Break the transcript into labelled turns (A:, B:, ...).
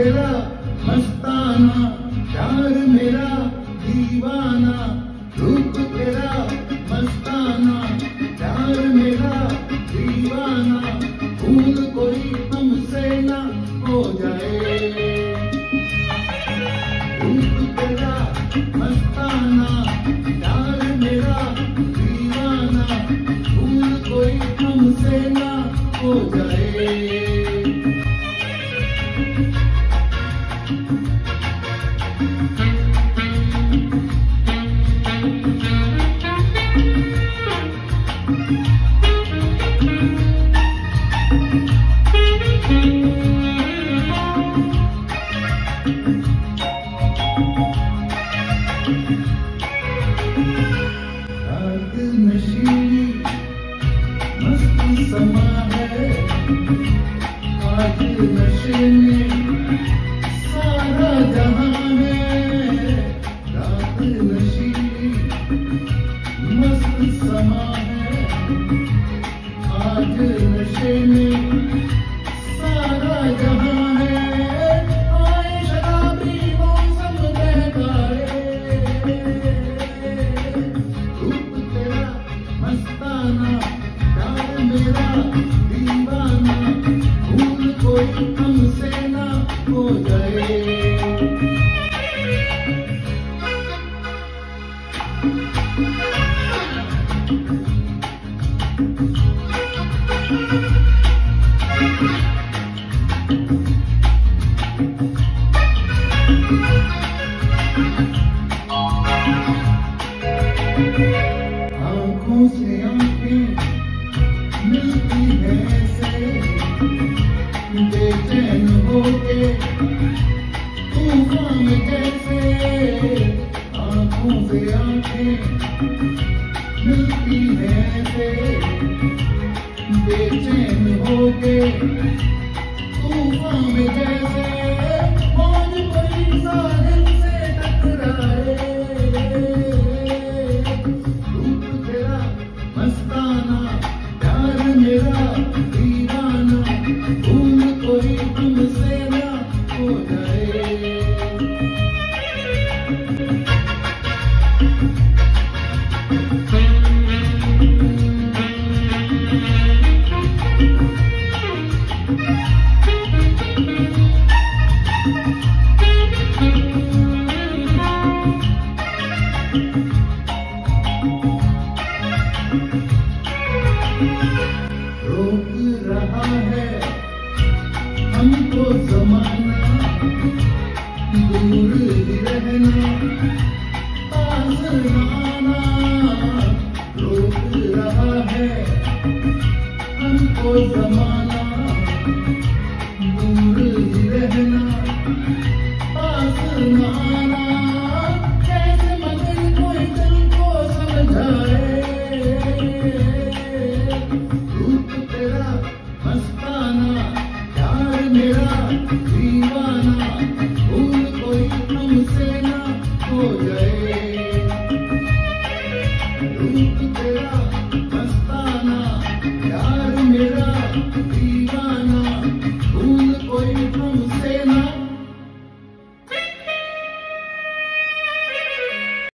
A: तेरा मस्ताना, प्यार मेरा दीवाना, रूप तेरा मस्ताना, प्यार मेरा दीवाना, भूल कोई हमसे ना हो जाए। रूप तेरा मस्ताना, प्यार मेरा दीवाना, भूल कोई हमसे ना हो जाए। रात नशीली मस्त समा है, आज नशे में सारा जहां है। रात नशीली मस्त समा है, आज नशे में सारा जहां है। आए शराबी मौसम बहकाए, रूप तेरा मस्ताना, प्यार मेरा दीवाना, भूल कोई हमसे ना हो जाए। आंखों से आंखें मिलती है ऐसे, बेचैन होके तूफान में जैसे। आंखों से आंखें मिलती है ऐसे, बेचैन होके तूफान में जैसे। मौज कोई साहिल से टकराए, रूप तेरा मस्ताना, प्यार मेरा दीवाना, भूल कोई हमसे ना हो जाए।